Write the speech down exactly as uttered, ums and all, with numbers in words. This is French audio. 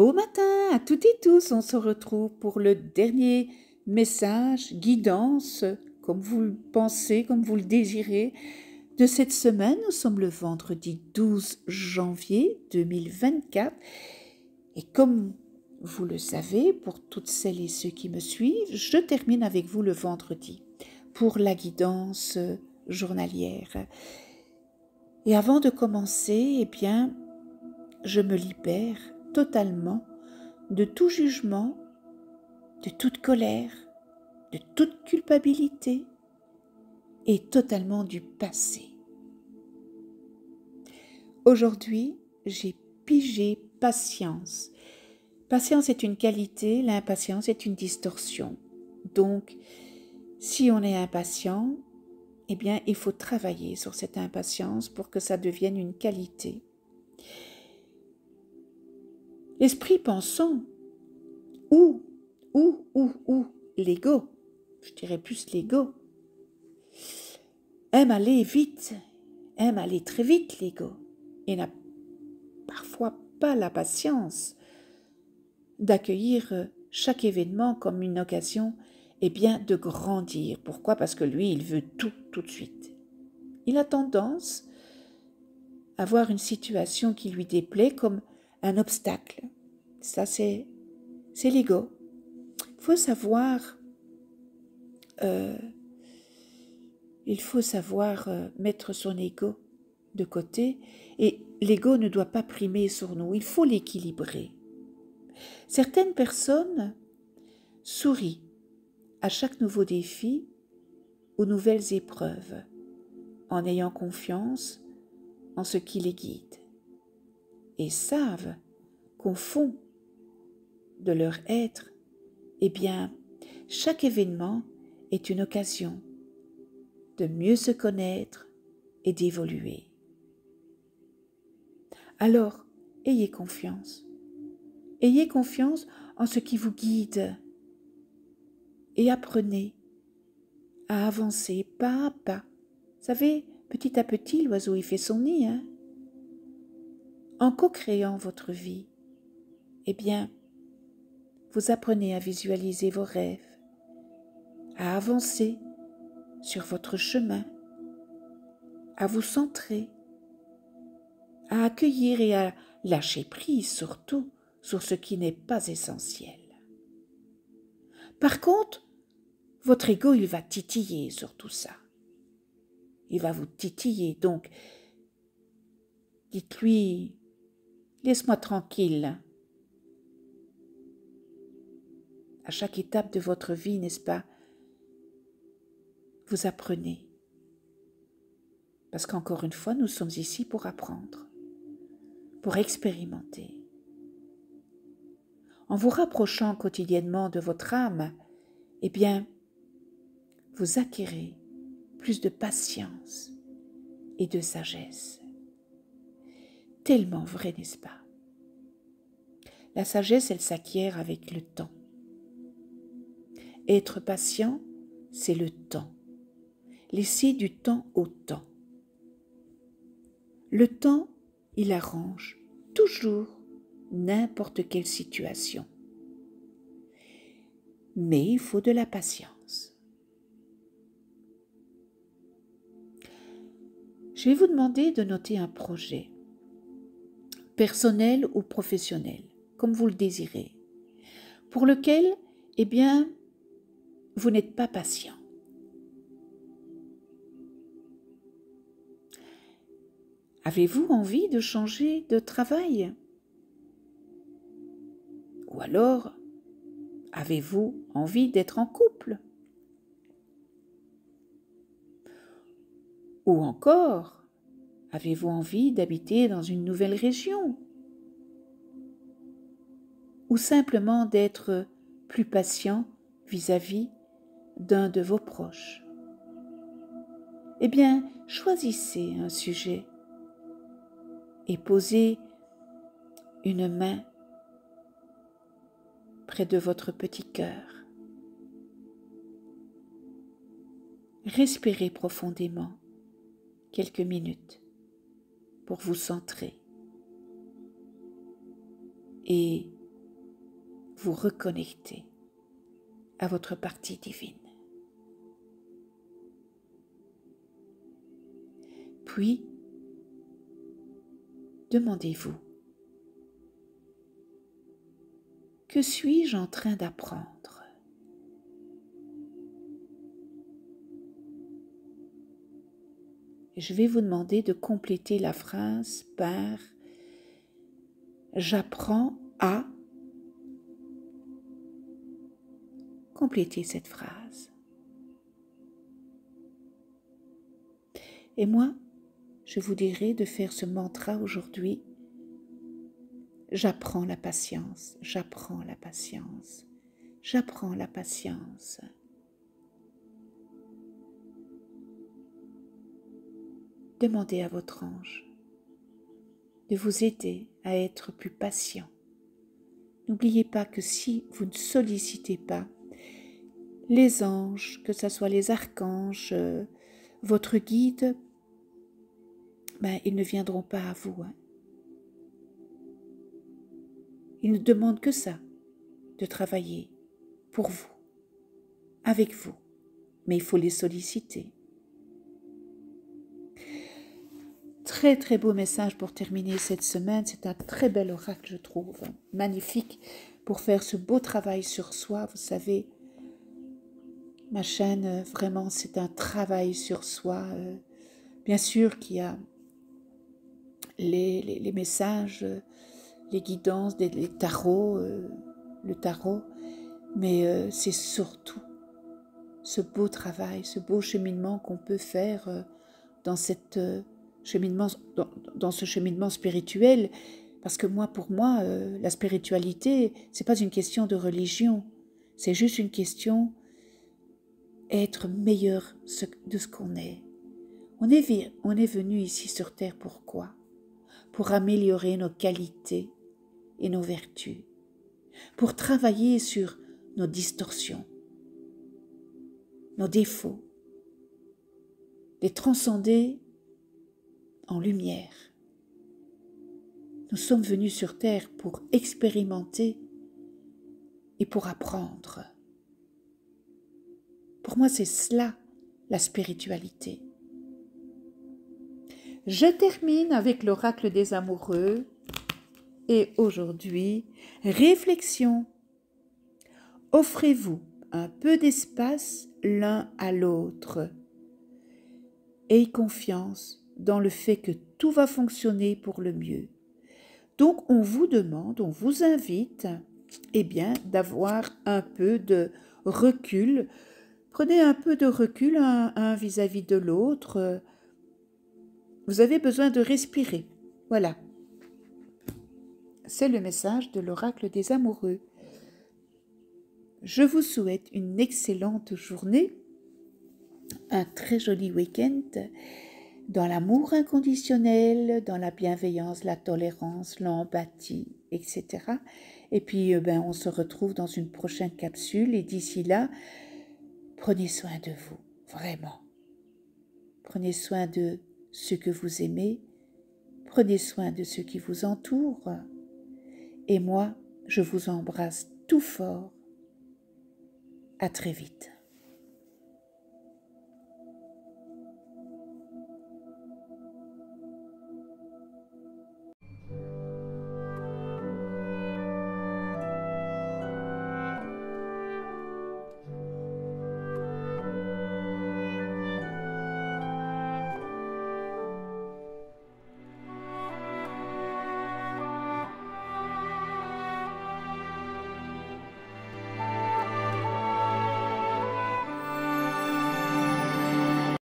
Beau matin à toutes et tous, on se retrouve pour le dernier message, guidance, comme vous le pensez, comme vous le désirez, de cette semaine. Nous sommes le vendredi douze janvier deux mille vingt-quatre et comme vous le savez, pour toutes celles et ceux qui me suivent, je termine avec vous le vendredi pour la guidance journalière. Et avant de commencer, eh bien, je me libère totalement de tout jugement, de toute colère, de toute culpabilité et totalement du passé. Aujourd'hui, j'ai pigé patience. Patience est une qualité, l'impatience est une distorsion. Donc, si on est impatient, eh bien, il faut travailler sur cette impatience pour que ça devienne une qualité. L'esprit pensant, ou, ou, ou, ou, l'ego, je dirais plus l'ego, aime aller vite, aime aller très vite l'ego, et n'a parfois pas la patience d'accueillir chaque événement comme une occasion, eh bien, de grandir. Pourquoi ? Parce que lui, il veut tout, tout de suite. Il a tendance à voir une situation qui lui déplaît comme un obstacle. Ça, c'est, c'est l'ego. Il faut savoir, euh, il faut savoir euh, mettre son ego de côté, et l'ego ne doit pas primer sur nous. Il faut l'équilibrer. Certaines personnes sourient à chaque nouveau défi ou nouvelles épreuves, en ayant confiance en ce qui les guide, et savent qu'au fond de leur être, eh bien, chaque événement est une occasion de mieux se connaître et d'évoluer. Alors, ayez confiance. Ayez confiance en ce qui vous guide et apprenez à avancer pas à pas. Vous savez, petit à petit, l'oiseau y fait son nid. Hein? En co-créant votre vie, eh bien, vous apprenez à visualiser vos rêves, à avancer sur votre chemin, à vous centrer, à accueillir et à lâcher prise surtout sur ce qui n'est pas essentiel. Par contre, votre ego, il va titiller sur tout ça. Il va vous titiller, donc dites-lui, laisse-moi tranquille. À chaque étape de votre vie, n'est-ce pas, vous apprenez. Parce qu'encore une fois, nous sommes ici pour apprendre, pour expérimenter. En vous rapprochant quotidiennement de votre âme, eh bien, vous acquérez plus de patience et de sagesse. Tellement vrai, n'est-ce pas? La sagesse, elle s'acquiert avec le temps. Être patient, c'est le temps. Laisser du temps au temps. Le temps, il arrange toujours n'importe quelle situation. Mais il faut de la patience. Je vais vous demander de noter un projet, personnel ou professionnel, comme vous le désirez, pour lequel, eh bien, vous n'êtes pas patient. Avez-vous envie de changer de travail? Ou alors, avez-vous envie d'être en couple? Ou encore, avez-vous envie d'habiter dans une nouvelle région? Ou simplement d'être plus patient vis-à-vis d'un de vos proches? Eh bien, choisissez un sujet et posez une main près de votre petit cœur. Respirez profondément quelques minutes pour vous centrer et vous reconnecter à votre partie divine. Puis, demandez-vous, que suis-je en train d'apprendre? Et je vais vous demander de compléter la phrase par « j'apprends à ». Complétez cette phrase. Et moi, je vous dirai de faire ce mantra aujourd'hui. J'apprends la patience, j'apprends la patience, j'apprends la patience. Demandez à votre ange de vous aider à être plus patient. N'oubliez pas que si vous ne sollicitez pas les anges, que ce soit les archanges, euh, votre guide, ben, ils ne viendront pas à vous. Hein. Ils ne demandent que ça, de travailler pour vous, avec vous. Mais il faut les solliciter. Très très beau message pour terminer cette semaine. C'est un très bel oracle, je trouve. Magnifique pour faire ce beau travail sur soi. Vous savez, ma chaîne, vraiment, c'est un travail sur soi. Bien sûr qu'il y a les, les, les messages, les guidances, les tarots, euh, le tarot, mais euh, c'est surtout ce beau travail, ce beau cheminement qu'on peut faire euh, dans, cette, euh, cheminement, dans, dans ce cheminement spirituel. Parce que moi, pour moi, euh, la spiritualité, c'est pas une question de religion, c'est juste une question être meilleur de ce qu'on est. On est, on est venu ici sur Terre pourquoi? Pour améliorer nos qualités et nos vertus, pour travailler sur nos distorsions, nos défauts, les transcender en lumière. Nous sommes venus sur Terre pour expérimenter et pour apprendre. Pour moi, c'est cela, la spiritualité. Je termine avec l'oracle des amoureux et aujourd'hui, réflexion. Offrez-vous un peu d'espace l'un à l'autre. Ayez confiance dans le fait que tout va fonctionner pour le mieux. Donc, on vous demande, on vous invite, eh bien, d'avoir un peu de recul. Prenez un peu de recul un, un vis-à-vis de l'autre. Vous avez besoin de respirer. Voilà. C'est le message de l'oracle des amoureux. Je vous souhaite une excellente journée, un très joli week-end dans l'amour inconditionnel, dans la bienveillance, la tolérance, l'empathie, et cetera. Et puis, ben, on se retrouve dans une prochaine capsule et d'ici là, prenez soin de vous, vraiment. Prenez soin de ceux que vous aimez, prenez soin de ceux qui vous entourent. Et moi, je vous embrasse tout fort. À très vite.